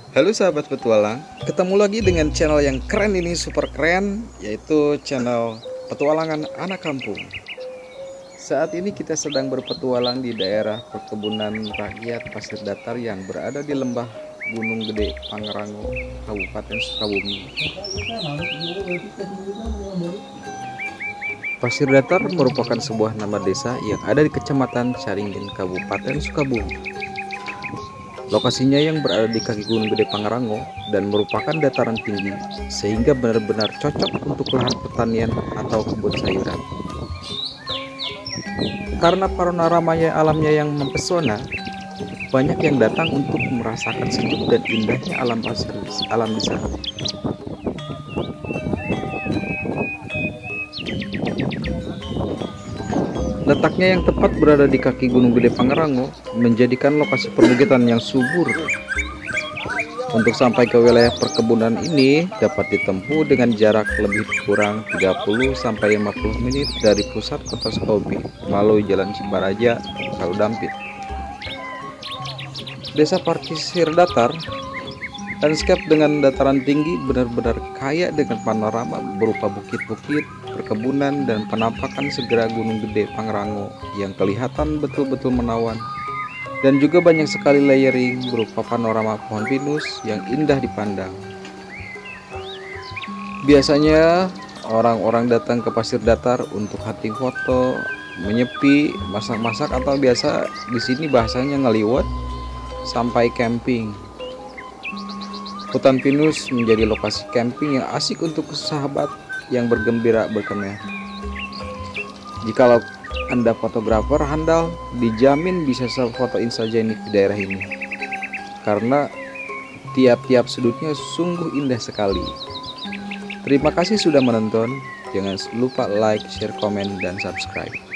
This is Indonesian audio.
Halo sahabat petualang, ketemu lagi dengan channel yang keren ini, super keren, yaitu channel petualangan anak kampung. Saat ini kita sedang berpetualang di daerah perkebunan rakyat Pasir Datar yang berada di lembah Gunung Gede Pangrango, Kabupaten Sukabumi. Pasir Datar merupakan sebuah nama desa yang ada di Kecamatan Caringin, Kabupaten Sukabumi. Lokasinya yang berada di kaki Gunung Gede Pangrango dan merupakan dataran tinggi sehingga benar-benar cocok untuk lahan pertanian atau kebun sayuran. Karena panoramanya alamnya yang mempesona, banyak yang datang untuk merasakan sejuk dan indahnya alam di sana. Letaknya yang tepat berada di kaki Gunung Gede Pangrango menjadikan lokasi perbukitan yang subur. Untuk sampai ke wilayah perkebunan ini dapat ditempuh dengan jarak lebih kurang 30-50 menit dari pusat kota Sukabumi melalui Jalan Cimbaraja, Dampit. Desa Pasir Datar, landscape dengan dataran tinggi benar-benar kaya dengan panorama berupa bukit-bukit, perkebunan, dan penampakan segera Gunung Gede Pangrango yang kelihatan betul-betul menawan. Dan juga banyak sekali layering berupa panorama pohon pinus yang indah dipandang. Biasanya orang-orang datang ke Pasir Datar untuk hunting foto, menyepi, masak-masak, atau biasa di sini bahasanya ngeliwat sampai camping. Hutan pinus menjadi lokasi camping yang asik untuk sahabat yang bergembira berkemah. Jikalau Anda fotografer handal, dijamin bisa foto instagenik di daerah ini. Karena tiap-tiap sudutnya sungguh indah sekali. Terima kasih sudah menonton. Jangan lupa like, share, komen, dan subscribe.